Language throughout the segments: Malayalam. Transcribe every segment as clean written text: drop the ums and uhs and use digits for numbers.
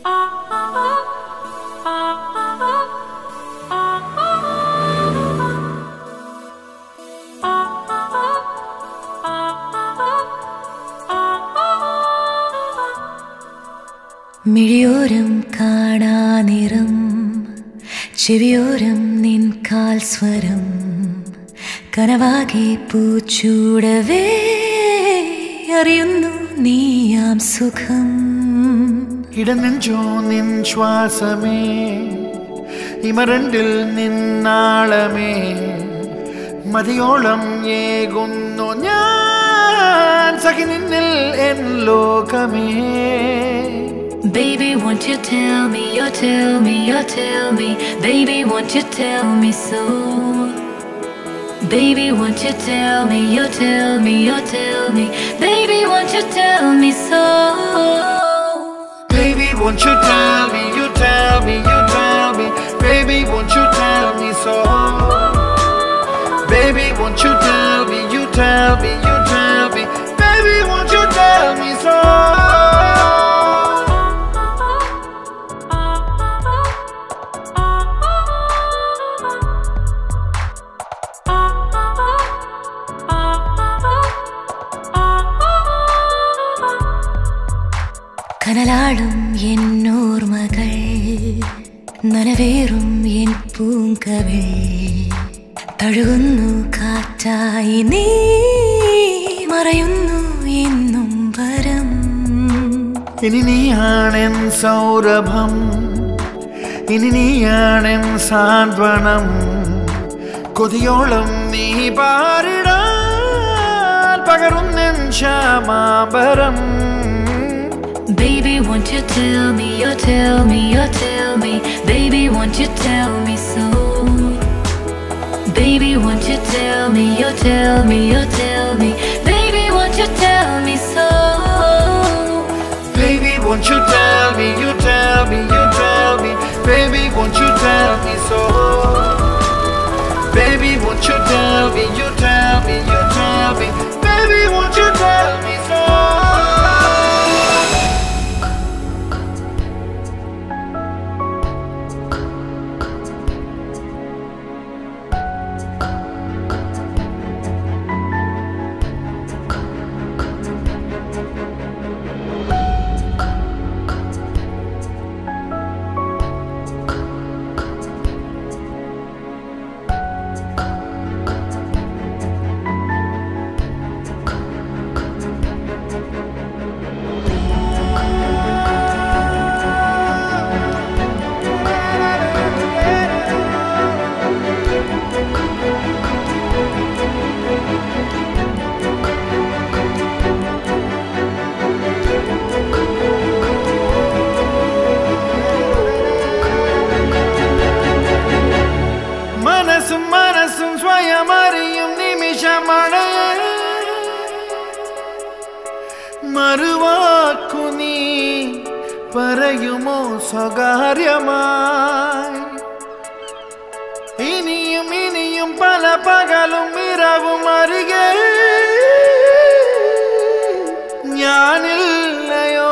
മിഴിയോരം കാണാനിറം ചെവിയോരം നിൻ കാൽ സ്വരം കനവാകെ പൂച്ചൂടവേ അറിയുന്നു നീയാം സുഖം ഇടനെഞ്ചോ നിൻ ശ്വാസമേ ഇമരണ്ടിൽ നിന്നാളമേ മതിയോളം ഏകുന്നു ഞാൻ സഖി നിന്നിൽ N Lokame. Baby, won't you tell me, you tell me, you tell me. Baby, won't you tell me so? Baby, won't you tell me, you tell me, you tell me. Baby, won't you tell me so? Baby, won't you tell me, you tell me, you tell me. Baby, won't you tell me so? Baby, won't you tell me, you tell me, you tell me. Baby, won't you tell me so? കനലാടും എന്നോർമകൾ നനവേറും എൻ പൂങ്കവിൾ തഴുകുന്നു കാറ്റായി നീ മറയുന്നു എന്നും വരം. ഇനി നീയാണെൻ സൗരഭം ഇനി നീയാണെൻ സാന്ത്വനം കൊതിയോളം നീ പാരിടാൻ പകരുന്നെൻ Shyamambaram. Baby, won't you tell me, you tell me, you tell me. Baby, won't you tell me so? Baby, won't you tell me, you tell me, you tell me. Baby, won't you tell me so? Baby, won't you tell me, you tell me, you tell me. Baby, won't you tell me so? Baby, won't you tell me, you tell me, you tell me. Baby, won't you tell me so? മനസ്സും സ്വയമറിയും നിമിഷമാണ് മറുവാക്കു നീ പറയുമോ സ്വകാര്യമായി. ഇനിയും ഇനിയും പല പകലും ഇരവും അരികെ ഞാനില്ലയോ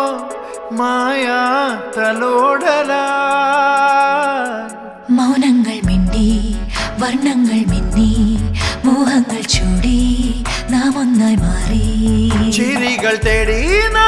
മായാത്തലോടലായി. മൗനങ്ങൾ മിണ്ടി വർണ്ണങ്ങൾ മിന്നി മോഹങ്ങൾ ചൂടി നാം ഒന്നായി മാറി ചിരികൾ തേടി